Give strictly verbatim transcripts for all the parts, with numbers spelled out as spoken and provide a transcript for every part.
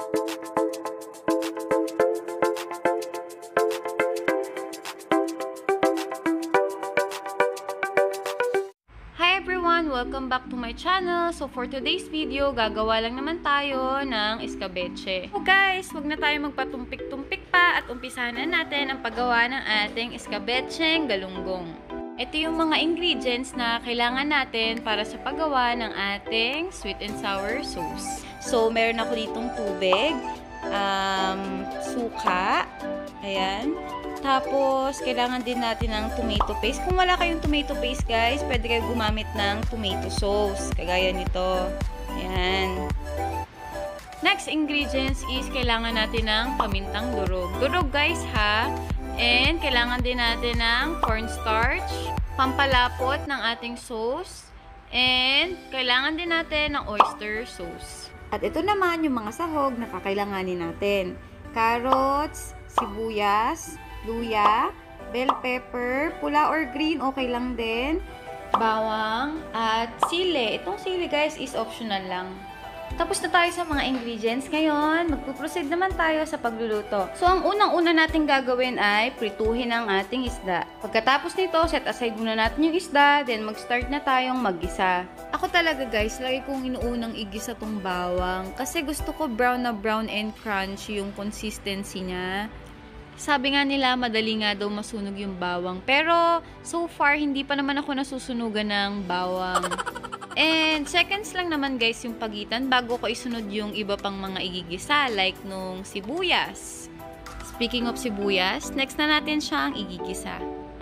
Welcome back to my channel. So for today's video, gagawa lang naman tayo ng escabeche. So guys, wag na tayo magpatumpik-tumpik pa at umpisahan na natin ang paggawa ng ating escabecheng galunggong. Ito yung mga ingredients na kailangan natin para sa paggawa ng ating sweet and sour sauce. So meron ako ditong tubig, um, suka, ayan. Tapos, kailangan din natin ng tomato paste. Kung wala kayong tomato paste, guys, pwede kayo gumamit ng tomato sauce. Kagaya nito. Ayan. Next ingredients is kailangan natin ng pamintang durog. Durog, guys, ha? And, kailangan din natin ng cornstarch, pampalapot ng ating sauce, and kailangan din natin ng oyster sauce. At ito naman yung mga sahog na kakailanganin natin. Carrots, sibuyas, luya, bell pepper, pula or green, okay lang din, bawang, at sili. Itong sili, guys, is optional lang. Tapos na tayo sa mga ingredients. Ngayon, magpuproceed naman tayo sa pagluluto. So, ang unang-una natin gagawin ay prituhin ang ating isda. Pagkatapos nito, set aside muna natin yung isda, then mag-start na tayong mag-gisa. Ako talaga, guys, lagi kong inuunang igisa tong bawang kasi gusto ko brown na brown and crunchy yung consistency niya. Sabi nga nila, madali nga daw masunog yung bawang. Pero, so far, hindi pa naman ako nasusunugan ng bawang. And, seconds lang naman, guys, yung pagitan bago ko isunod yung iba pang mga igigisa. Like nung sibuyas. Speaking of sibuyas, next na natin siyang igigisa.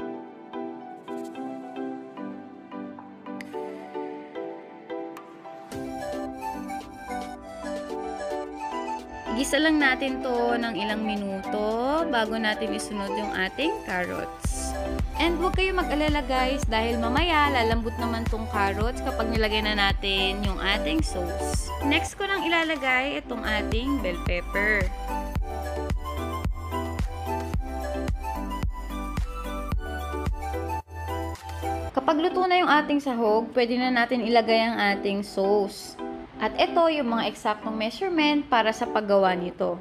Igisa lang natin to ng ilang minuto bago natin isunod yung ating carrots. And huwag kayo mag-alala, guys, dahil mamaya lalambot naman tong carrots kapag nilagay na natin yung ating sauce. Next ko nang ilalagay itong ating bell pepper. Kapag luto na yung ating sahog, pwede na natin ilagay ang ating sauce. At ito yung mga eksaktong measurement para sa paggawa nito.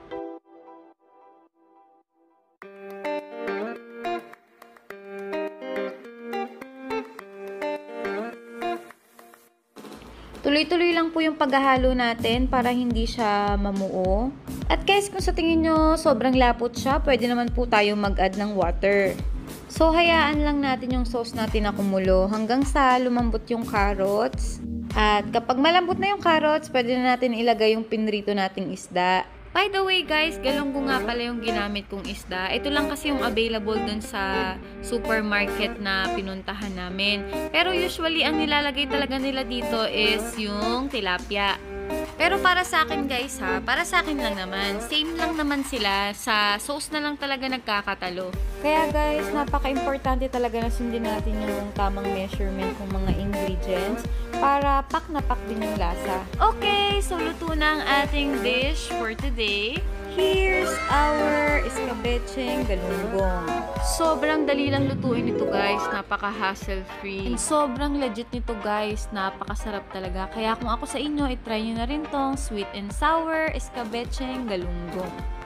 Tuloy-tuloy lang po yung paghahalo natin para hindi siya mamuo. At guys, kung sa tingin nyo sobrang lapot siya, pwede naman po tayong mag-add ng water. So, hayaan lang natin yung sauce natin na kumulo hanggang sa lumambot yung carrots. At kapag malambot na yung carrots, pwede na natin ilagay yung pinrito nating isda. By the way, guys, galunggong nga pala yung ginamit kong isda. Ito lang kasi yung available dun sa supermarket na pinuntahan namin. Pero usually, ang nilalagay talaga nila dito is yung tilapia. Pero para sa akin, guys, ha, para sa akin lang naman, same lang naman sila, sa sauce na lang talaga nagkakatalo. Kaya guys, napaka-importante talaga na sundin natin yung tamang measurement ng mga ingredients para pak na pak din yung lasa. Okay, so luto na ang ating dish for today. Here's our escabecheng galunggong. Sobrang dali lang lutuin ito, guys. Napaka-hassle-free. And sobrang legit nito, guys. Napakasarap talaga. Kaya kung ako sa inyo, itry nyo na rin tong sweet and sour escabecheng galunggong.